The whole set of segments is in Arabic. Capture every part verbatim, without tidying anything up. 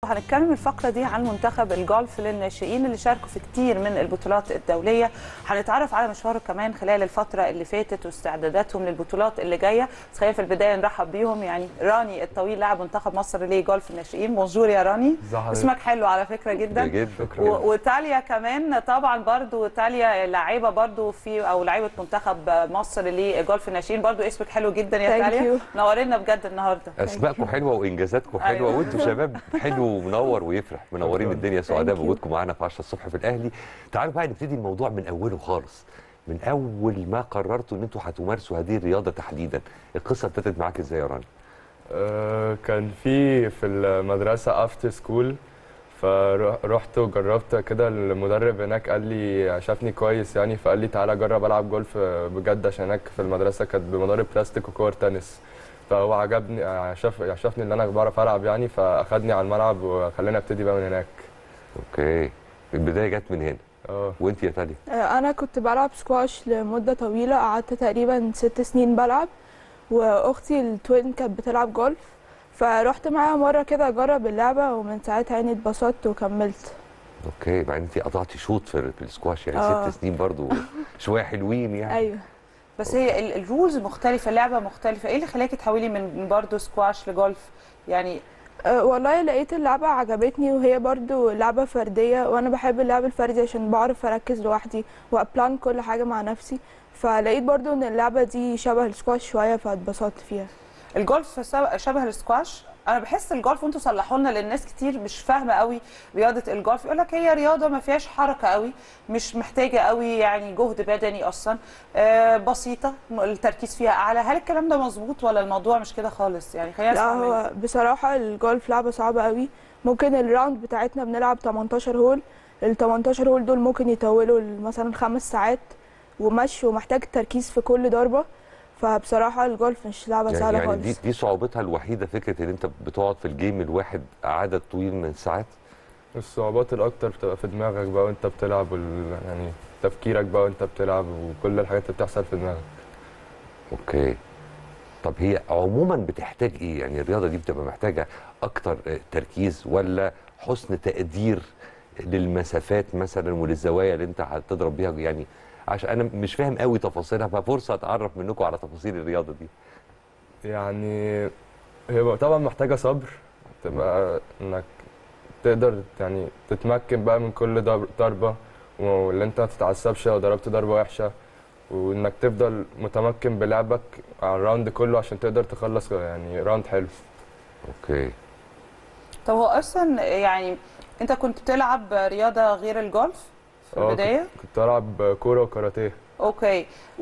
هنتكلم الفقره دي عن منتخب الجولف للناشئين اللي شاركوا في كتير من البطولات الدوليه. هنتعرف على مشواره كمان خلال الفتره اللي فاتت واستعداداتهم للبطولات اللي جايه. بس خلينا في البدايه نرحب بيهم، يعني راني الطويل لاعب منتخب مصر لجولف الناشئين. بونجور يا راني، اسمك حلو على فكره جدا جدا. وتاليا كمان طبعا برضو، تاليا لاعيبه برضو في او لاعيبه منتخب مصر لجولف الناشئين، برضو اسمك حلو جدا يا تاليا. نورنا بجد النهارده، اسماءكم حلوه وانجازاتكم حلوه. أيوة. وانتم شباب حلو ومنور ويفرح، منورين الدنيا. سعداء بوجودكم معانا في عشرة الصبح في الاهلي. تعالوا بقى نبتدي الموضوع من اوله خالص، من اول ما قررتوا ان انتوا هتمارسوا هذه الرياضه تحديدا. القصه ابتدت معاك ازاي يا راني؟ أه كان في في المدرسه افتر سكول، فرحت وجربت كده. المدرب هناك قال لي، شافني كويس يعني، فقال لي تعالى جرب العب جولف بجد، عشان هناك في المدرسه كانت بمضارب بلاستيك وكور تنس. فهو عجبني، شاف شافني ان انا بعرف العب يعني، فاخدني على الملعب وخلاني ابتدي بقى من هناك. اوكي، البدايه جت من هنا. اه وانت يا تاليا؟ انا كنت بلعب سكواش لمده طويله، قعدت تقريبا ست سنين بلعب، واختي التوين كانت بتلعب جولف، فرحت معاها مره كده اجرب اللعبه، ومن ساعتها يعني اتبسطت وكملت. اوكي، بعدين انت قطعتي شوط في السكواش يعني. أوه. ست سنين برضو شويه حلوين يعني. ايوه، بس هي الرولز مختلفه، اللعبه مختلفه. ايه اللي خلاكي تحولي من برضو سكواش لجولف يعني؟ أه والله لقيت اللعبه عجبتني، وهي برضو لعبه فرديه، وانا بحب اللعب الفردي عشان بعرف اركز لوحدي وابلان كل حاجه مع نفسي. فلقيت برضو ان اللعبه دي شبه السكواش شويه، فاتبسطت فيها. الجولف شبه السكواش؟ انا بحس الجولف، وانتوا صلحوا لنا لان ناس كتير مش فاهمه قوي رياضه الجولف، يقول لك هي رياضه ما فيهاش حركه قوي، مش محتاجه قوي يعني جهد بدني اصلا، آه بسيطه، التركيز فيها اعلى. هل الكلام ده مظبوط ولا الموضوع مش كده خالص يعني؟ خلينا لا، هو بصراحه الجولف لعبه صعبه قوي. ممكن الراوند بتاعتنا بنلعب تمنتاشر هول، ال تمنتاشر هول دول ممكن يطولوا مثلا خمس ساعات ومشي، ومحتاج تركيز في كل ضربه. فبصراحه الجولف مش لعبه يعني سهله يعني خالص. دي دي صعوبتها الوحيده، فكره ان انت بتقعد في الجيم الواحد عدد طويل من الساعات. الصعوبات الاكتر بتبقى في دماغك بقى وانت بتلعب، وال... يعني تفكيرك بقى وانت بتلعب، وكل الحاجات اللي بتحصل في دماغك. اوكي، طب هي عموما بتحتاج ايه؟ يعني الرياضه دي بتبقى محتاجه اكتر تركيز ولا حسن تقدير للمسافات مثلا وللزوايا اللي انت هتضرب بيها؟ يعني عشان انا مش فاهم قوي تفاصيلها، ففرصه اتعرف منكم على تفاصيل الرياضه دي. يعني هي طبعا محتاجه صبر، تبقى انك تقدر يعني تتمكن بقى من كل ضربه، واللي انت ما تتعصبش لو ضربت ضربه وحشه، وانك تفضل متمكن بلعبك على الراوند كله عشان تقدر تخلص يعني راوند حلو. اوكي، طب هو اصلا يعني انت كنت بتلعب رياضه غير الجولف في البدايه؟ كنت بلعب كوره وكاراتيه. اوكي،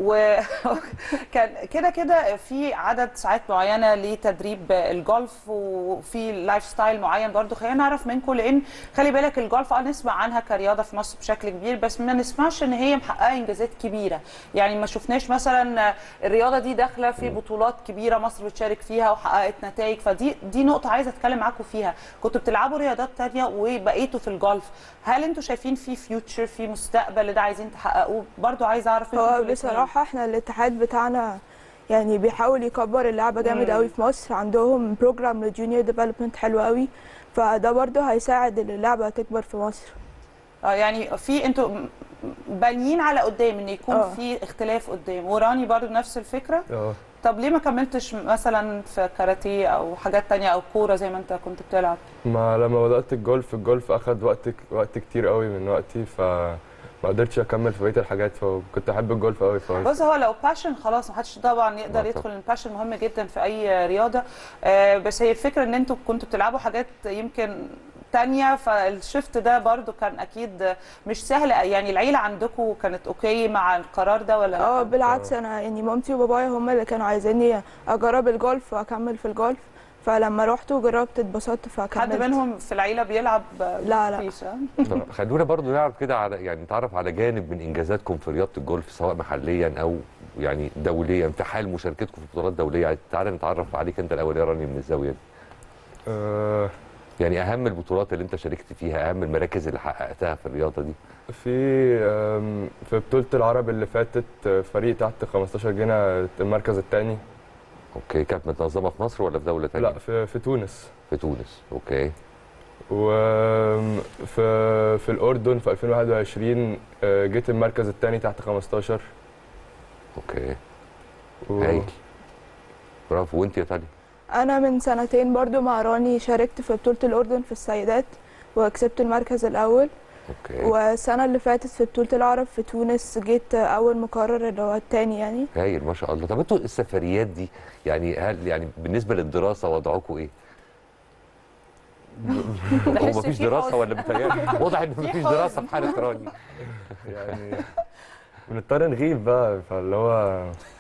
وكان كده كده في عدد ساعات معينه لتدريب الجولف، وفي لايف ستايل معين برضو. خلينا نعرف منكم، لان خلي بالك الجولف اه نسمع عنها كرياضه في مصر بشكل كبير، بس ما نسمعش ان هي محققه انجازات كبيره. يعني ما شفناش مثلا الرياضه دي داخله في بطولات كبيره مصر بتشارك فيها وحققت نتائج. فدي دي نقطه عايزه اتكلم معاكم فيها. كنتوا بتلعبوا رياضات ثانيه وبقيتوا في الجولف، هل انتوا شايفين في فيوتشر، في مستقبل ده عايزين تحققوه؟ برضو عايزه اعرف. هو بصراحة احنا الاتحاد بتاعنا يعني بيحاول يكبر اللعبة جامد قوي في مصر، عندهم بروجرام للجونيور ديفلوبمنت حلو قوي، فده برضو هيساعد اللعبة تكبر في مصر. اه يعني في انتوا بانيين على قدام ان يكون أوه. في اختلاف قدام. وراني برضو نفس الفكرة؟ اه طب ليه ما كملتش مثلا في كاراتيه او حاجات تانية او كورة زي ما انت كنت بتلعب؟ ما لما بدأت الجولف، الجولف اخد وقت وقت كتير قوي من وقتي، ف ما قدرتش اكمل في بقيه الحاجات، فكنت احب الجولف قوي. بص، هو لو باشن خلاص ما حدش طبعا يقدر يدخل. الباشن مهم جدا في اي رياضه، آه بس هي الفكره ان انتوا كنتوا بتلعبوا حاجات يمكن تانية، فالشفت ده برضو كان اكيد مش سهل. يعني العيله عندكم كانت اوكي مع القرار ده ولا لا؟ اه بالعكس، انا يعني مامتي وبابايا هم اللي كانوا عايزيني اجرب الجولف واكمل في الجولف، فلما رحت وجربت اتبسطت فكملت. حد منهم في العيله بيلعب؟ لا لا. طب خلونا برضو نعرف كده على يعني نتعرف على جانب من انجازاتكم في رياضه الجولف، سواء محليا او يعني دوليا، في حال مشاركتكم في بطولات دوليه. تعالى نتعرف عليك انت الاول يا راني من الزاويه دي. أه يعني اهم البطولات اللي انت شاركت فيها، اهم المراكز اللي حققتها في الرياضه دي. في في بطوله العرب اللي فاتت، فريق تحت خمستاشر جنيه المركز الثاني. اوكي، كانت متنظمه في مصر ولا في دوله ثانيه؟ لا، في في تونس. في تونس، اوكي. وفي في الاردن في ألفين وواحد وعشرين آه، جيت المركز الثاني تحت خمستاشر. اوكي و... هايل، برافو. وانت يا تالي؟ انا من سنتين برضو مع راني شاركت في بطولة الاردن في السيدات وكسبت المركز الاول. اوكي والسنة اللي فاتت في بطولة العرب في تونس جيت اول مقرر اللي هو التاني يعني. هايل ما شاء الله. طب انتوا السفريات دي يعني هل يعني بالنسبه للدراسه وضعكم ايه؟ هو بحس مفيش في دراسه حزن. ولا بتهيألي؟ واضح ان في مفيش حزن. دراسه في حاله راني. يعني بنضطر نغيب بقى، فاللي هو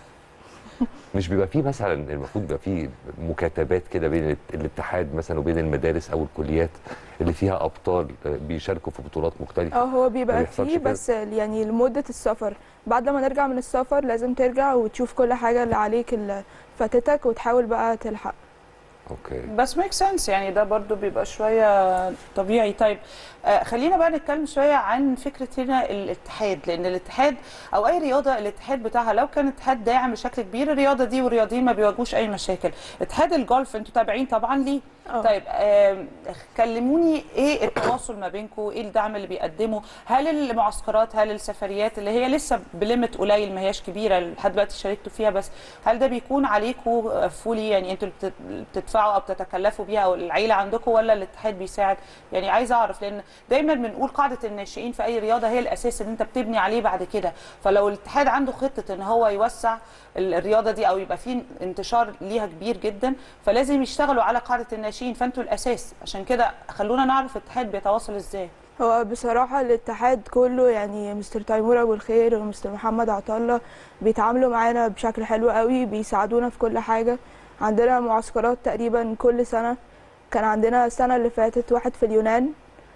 مش بيبقى فيه مثلا المفروض بيبقى فيه مكاتبات كده بين الات- الاتحاد مثلا وبين المدارس او الكليات اللي فيها ابطال آه، بيشاركوا في بطولات مختلفه؟ اه هو ما بيبقى بيحصلش فيه كده؟ بس يعني لمدة السفر، بعد ما نرجع من السفر لازم ترجع وتشوف كل حاجة اللي عليك اللي فاتتك وتحاول بقى تلحق. اوكي بس ميك سنس يعني، ده برضو بيبقى شويه طبيعي. طيب آه خلينا بقى نتكلم شويه عن فكره هنا الاتحاد، لان الاتحاد او اي رياضه الاتحاد بتاعها لو كان اتحاد داعم بشكل كبير الرياضه دي والرياضيين ما بيواجهوش اي مشاكل. اتحاد الجولف انتوا تابعين طبعا ليه. اه. طيب آه كلموني ايه التواصل ما بينكم، ايه الدعم اللي بيقدمه، هل المعسكرات هل السفريات اللي هي لسه بليمت قليل ما هياش كبيره لحد دلوقتي شاركتوا فيها، بس هل ده بيكون عليكم فولي يعني انتوا اللي بت- بتدفعوا او بتتكلفوا بيها او العيله عندكم ولا الاتحاد بيساعد؟ يعني عايزه اعرف، لان دايما بنقول قاعده الناشئين في اي رياضه هي الاساس اللي انت بتبني عليه بعد كده، فلو الاتحاد عنده خطه ان هو يوسع ال- الرياضه دي او يبقى في انتشار ليها كبير جدا فلازم يشتغلوا على قاعده الناشئين، فانتوا الاساس. عشان كده خلونا نعرف الاتحاد بيتواصل ازاي. هو بصراحة الاتحاد كله يعني مستر تيمور أبو الخير ومستر محمد عطلة بيتعاملوا معانا بشكل حلو قوي، بيساعدونا في كل حاجة. عندنا معسكرات تقريبا كل سنة، كان عندنا السنة اللي فاتت واحد في اليونان،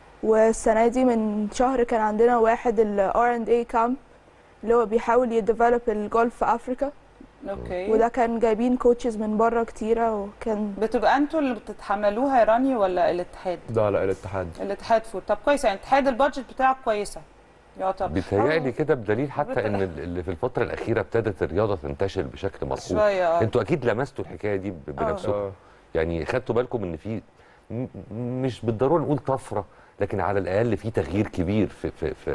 والسنة دي من شهر كان عندنا واحد ال آر أند إيه Camp اللي هو بيحاول يديفلوب الجولف في أفريقيا، اوكي. وده كان جايبين كوتشز من بره كتيرة وكان بتبقى انتوا اللي بتتحملوها يا راني ولا الاتحاد؟ ده لا الاتحاد. الاتحاد فوت. طب كويس، يعني الاتحاد البادجت بتاعك كويسه يعتبر. بيتهيألي أو- كده بدليل حتى بت- ان ال- اللي في الفتره الاخيره ابتدت الرياضه تنتشر بشكل ملحوظ. شويه اه. انتوا اكيد لمستوا الحكايه دي ب- بنفسكم، اه يعني خدتوا بالكم ان في م- مش بالضروره نقول طفره، لكن على الاقل في تغيير كبير في في في,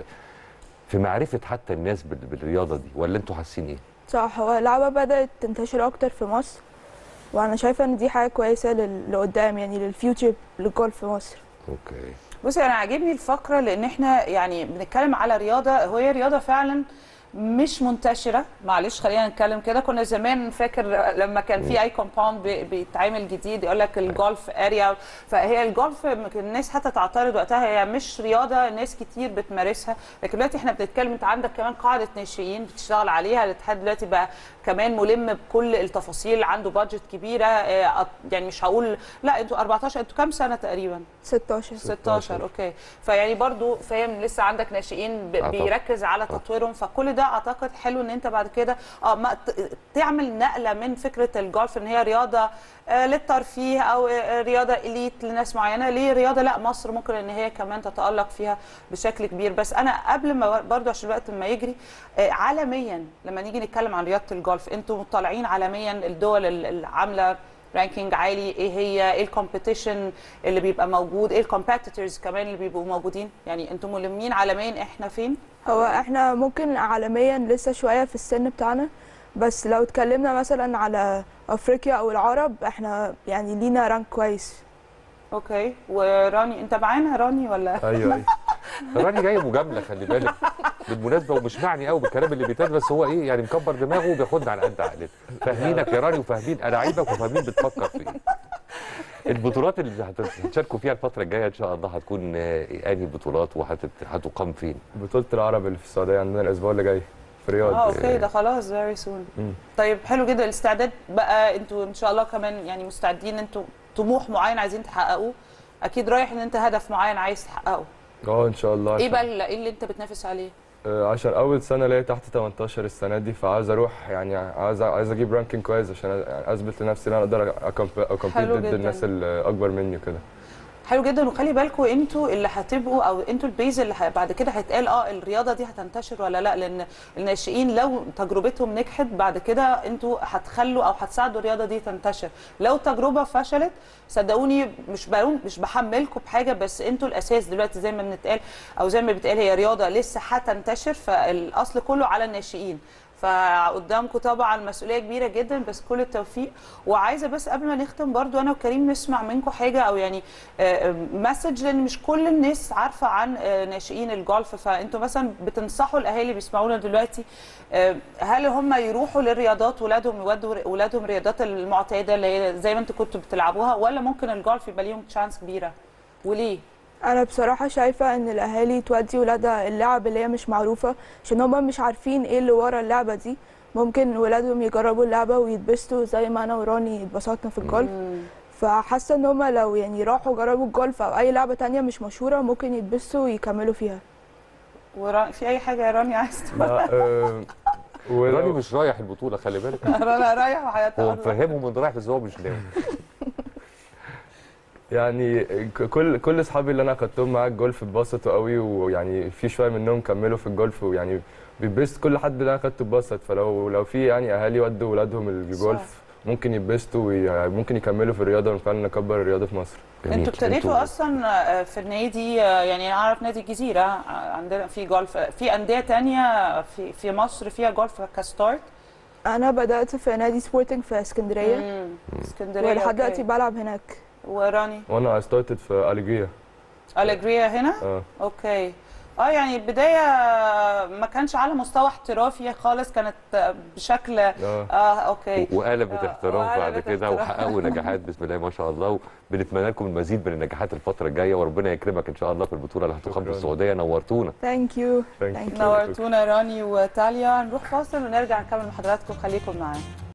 في معرفه حتى الناس بال- بالرياضه دي، ولا انتوا حاسين ايه؟ صح. هو اللعبة بدأت تنتشر أكتر في مصر، وأنا شايفة إن دي حاجة كويسة لل- لقدام يعني للفيوتشر للجولف في مصر. اوكي بصي انا عاجبني الفقره لان احنا يعني بنتكلم على رياضه، هي رياضه فعلا مش منتشره. معلش خلينا نتكلم كده، كنا زمان فاكر لما كان في اي كومباوند بيتعمل جديد يقول لك الجولف اريا، فهي الجولف الناس حتى تعترض وقتها هي مش رياضه ناس كتير بتمارسها. لكن دلوقتي احنا بنتكلم، انت عندك كمان قاعده ناشئين بتشتغل عليها، الاتحاد دلوقتي بقى كمان ملم بكل التفاصيل، عنده بادجت كبيره آه، يعني مش هقول لا انتوا أربعتاشر، انتوا كام سنه تقريبا؟ ستاشر. ستاشر. اوكي. فيعني برضو فاهم لسه عندك ناشئين ب- آه طبعاً. بيركز على تطويرهم، فكل ده اعتقد حلو ان انت بعد كده اه ما ت- تعمل نقله من فكره الجولف ان هي رياضه آه للترفيه او آه رياضه اليت لناس معينه، ليه رياضه لا مصر ممكن ان هي كمان تتالق فيها بشكل كبير. بس انا قبل ما برضو عشان الوقت ما يجري آه عالميا لما نيجي نتكلم عن رياضه الجولف انتوا مطلعين عالميا الدول ال- اللي عامله رانكينج عالي، ايه هي ايه الكومبيتيشن اللي بيبقى موجود، ايه الكومبيتيتورز كمان اللي بيبقوا موجودين، يعني انتم ملمين عالميا احنا فين؟ هو احنا ممكن عالميا لسه شوية في السن بتاعنا، بس لو اتكلمنا مثلا على افريقيا او العرب احنا يعني لينا رانك كويس. اوكي. وراني انت معانا راني ولا؟ ايوه ايوه راني جاي مجامله خلي بالك بالمناسبه، ومش معني قوي بالكلام اللي بيتقال، بس هو ايه يعني مكبر دماغه وبياخدنا على قد عقلنا. فاهمينك يا راني وفاهمين الاعيبك وفاهمين بتفكر في ايه. البطولات اللي هت- هتشاركوا فيها الفتره الجايه ان شاء الله هتكون آه، انهي بطولات وهتقام فين؟ بطولة العرب اللي في السعودية عندنا الأسبوع اللي جاي في رياض. اه اوكي ده خلاص فيري سون. مم. طيب حلو جدا الاستعداد بقى، انتوا ان شاء الله كمان يعني مستعدين، انتوا طموح معين عايزين تحققوه، اكيد رايح ان انت هدف معين عايز تحققه. اه ان شاء الله. ايه عشان بقى اللي- ايه اللي انت بتنافس عليه؟ آه، عشان اول سنه ليا تحت تمنتاشر السنه دي، فعايز اروح يعني عايز عايز اجيب رانكينج كويس عشان يعني اثبت لنفسي ان انا اقدر اكمبيت حلو ضد جداً. الناس اللي اكبر مني وكده. حلو جدا. وخلي بالكم انتوا اللي هتبقوا او انتوا البيز اللي ه- بعد كده هيتقال اه الرياضه دي هتنتشر ولا لا، لان الناشئين لو تجربتهم نجحت بعد كده انتوا هتخلوا او هتساعدوا الرياضه دي تنتشر. لو تجربه فشلت صدقوني مش بقول مش بحملكم بحاجه، بس انتوا الاساس دلوقتي زي ما بنتقال او زي ما بيتقال هي رياضه لسه هتنتشر، فالاصل كله على الناشئين. فقدامكم طبعا مسؤوليه كبيره جدا، بس كل التوفيق. وعايزه بس قبل ما نختم برضو انا وكريم نسمع منكم حاجه او يعني مسج، لان مش كل الناس عارفه عن آه، ناشئين الجولف. فانتوا مثلا بتنصحوا الاهالي بيسمعونا دلوقتي آه، هل هم يروحوا للرياضات ولادهم يودوا ولادهم الرياضات المعتاده اللي هي زي ما انتوا كنتوا بتلعبوها، ولا ممكن الجولف يبقى ليهم تشانس كبيره وليه؟ انا بصراحه شايفه ان الاهالي تودي ولادها اللعب اللي هي مش معروفه، عشان هما مش عارفين ايه اللي ورا اللعبه دي. ممكن ولادهم يجربوا اللعبه ويتبسطوا زي ما انا وراني اتبسطنا في الجولف. فحاسه ان هما لو يعني راحوا جربوا الجولف او اي لعبه تانية مش مشهوره ممكن يتبسطوا ويكملوا فيها. ورا... في اي حاجه يا راني عايز تقولها؟ لا آه، راني ولو مش رايح البطوله خلي بالك. انا رايح هو وحياتي مفهمهم انه رايح بس هو مش ناوي. يعني ك- كل كل اصحابي اللي انا اخدتهم معايا الجولف اتبسطوا قوي، ويعني في شويه منهم كملوا في الجولف، ويعني بيتبسط كل حد اللي انا اخدته اتبسط. فلو لو في يعني اهالي ودوا ولادهم الجولف ممكن يتبسطوا وممكن يكملوا في الرياضه وفعلا نكبر الرياضه في مصر. جميل. انتوا ابتديتوا اصلا في النادي، يعني انا اعرف نادي الجزيره عندنا في جولف، في انديه تانية في في مصر فيها جولف كستارت؟ انا بدات في نادي سبورتنج في اسكندريه امم اسكندريه ولحد دلوقتي أوكي. بلعب هناك. وراني وانا ستارتد في أليجريا. أليجريا هنا؟ اه اوكي. اه يعني البدايه ما كانش على مستوى احترافي خالص، كانت بشكل اه, اه آه اوكي. وقلبت آه، احتراف بعد وقلبت كده احتراف. وحققوا نجاحات بسم الله ما شاء الله. وبنتمنى لكم المزيد من النجاحات الفتره الجايه، وربنا يكرمك ان شاء الله في البطوله اللي هتقام في شكراً. السعوديه. نورتونا. ثانك يو. Thank you. نورتونا راني وتاليا. نروح فاصل ونرجع نكمل مع حضراتكم، خليكم معانا.